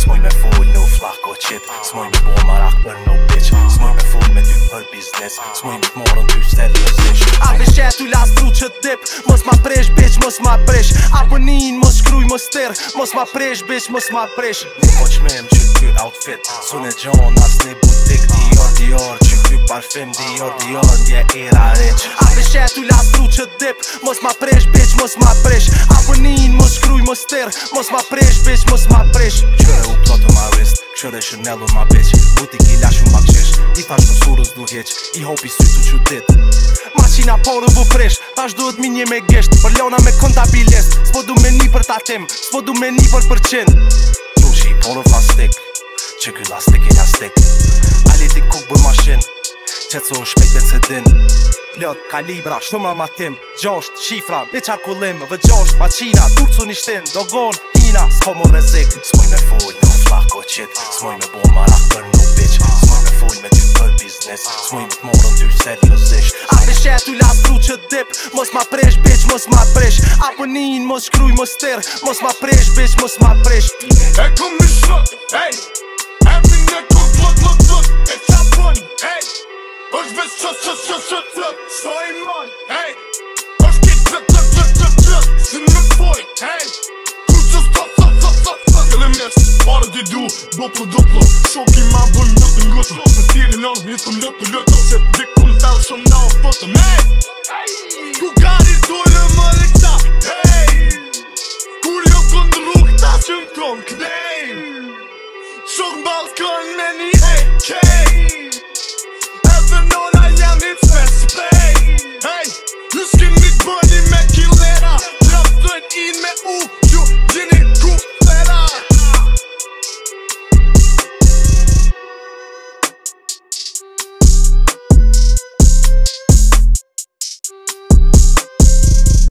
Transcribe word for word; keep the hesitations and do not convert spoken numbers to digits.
S'moj me full në flak o qit, s'moj me bo marak për no bitch. S'moj me full me ty për biznes, s'moj me t'morën ty seriosisht. A peshet u lastru që dip, mos ma presh bitch, mos ma presh. Apo nin, mos shkruj, mos tir, mos ma presh bitch, mos ma presh. Një po qmem që ky outfit, sun e gjon as një butik. Dior Dior që ky parfim, Dior Dior ndje era rich. A peshet u lastru që dip, mos ma presh bitch, mos ma presh. Apo nin, mos shkruj, mos tir, mos ma presh bitch, mos ma presh. Qyre u plotë ma wrist, qyre Chanel u ma bitch. Butik i lashu ma qesh, i thash në surës du heq, i hopi sytu që dit. Maqina po në bu fresh, tash duhet mi një me gisht. Për lona me kontabilist, s'po du me një për tatim, s'po du me një për përqind. Trushi po në plastik, që ky lastik e lastik. Aliti kuk bër mashin, qetso shpejt benzedin. Plot, kalibra, shumë amatim, gjosht, shifra, me qarkullim, vë gjosht, maqina, turcu një shtin, dogon, hina, s'ko mo rezik. S'moj me full në flak o qit, s'moj me bo marak për no bitch. S'moj me full me ty për biznes, s'moj me t'morën ty seriosisht. A peshet u lastru që dip, mos ma presh bitch, mos ma presh. Apo nin, mos shkruj, mos tir, mos ma presh bitch, mos ma presh. E kom me shot, ey, e mine kur plot, plot, plot, e qapon, ey. Është veç qët, qët, qët, qët, qët, sa i man, ey. Është ki qët, qët, qët, qët, qët, si në foj, ey. Ku që s'ta, ta, ta, ta, ta. Këlle mes, pare t'i du, doplo, doplo. Shoki ma bën lëtë ngëtë, se tiri lanë, jetëm lëtë, lëtë.